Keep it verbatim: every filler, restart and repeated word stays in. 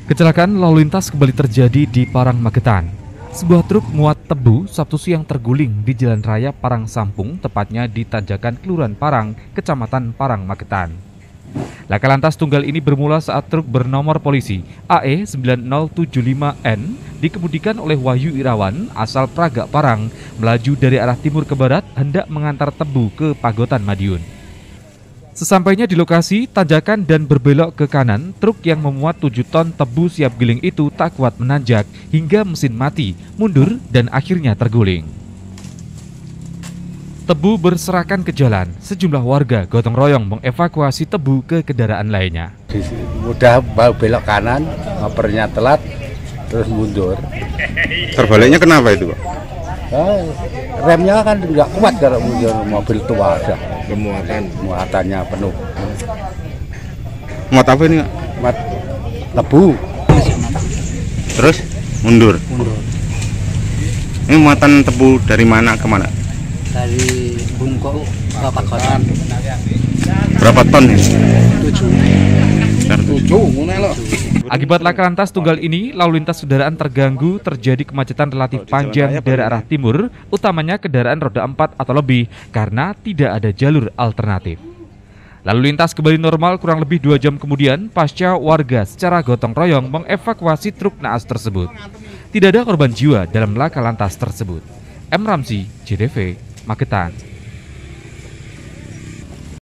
Kecelakaan lalu lintas kembali terjadi di Parang, Magetan. Sebuah truk muat tebu Sabtu siang terguling di Jalan Raya Parang Sampung, tepatnya di Tanjakan Kelurahan Parang, Kecamatan Parang, Magetan. Laka lantas tunggal ini bermula saat truk bernomor polisi A E sembilan nol tujuh lima N dikemudikan oleh Wahyu Irawan asal Praga Parang melaju dari arah timur ke barat hendak mengantar tebu ke Pagotan Madiun. Sesampainya di lokasi tanjakan dan berbelok ke kanan, truk yang memuat tujuh ton tebu siap giling itu tak kuat menanjak hingga mesin mati, mundur dan akhirnya terguling. Tebu berserakan ke jalan, sejumlah warga gotong royong mengevakuasi tebu ke kendaraan lainnya. Udah mau belok kanan, ngopernya telat, terus mundur. Terbaliknya kenapa itu, Pak? Nah, remnya kan nggak kuat kalau mundur, mobil tua aja. Kemuatan. Muatannya penuh. Muat apa ini, Pak? Muat tebu. Terus mundur. Mundur Ini muatan tebu dari mana ke mana? dari Bungkok ke Pagotan. Berapa ton ya? Tujuh. Tujuh, Akibat laka lantas tunggal ini, lalu lintas kendaraan terganggu, terjadi kemacetan relatif panjang dari arah timur, utamanya kendaraan roda empat atau lebih, karena tidak ada jalur alternatif. Lalu lintas kembali normal kurang lebih dua jam kemudian, pasca warga secara gotong royong mengevakuasi truk naas tersebut. Tidak ada korban jiwa dalam laka lantas tersebut. M. Ramzi, J D V, Magetan.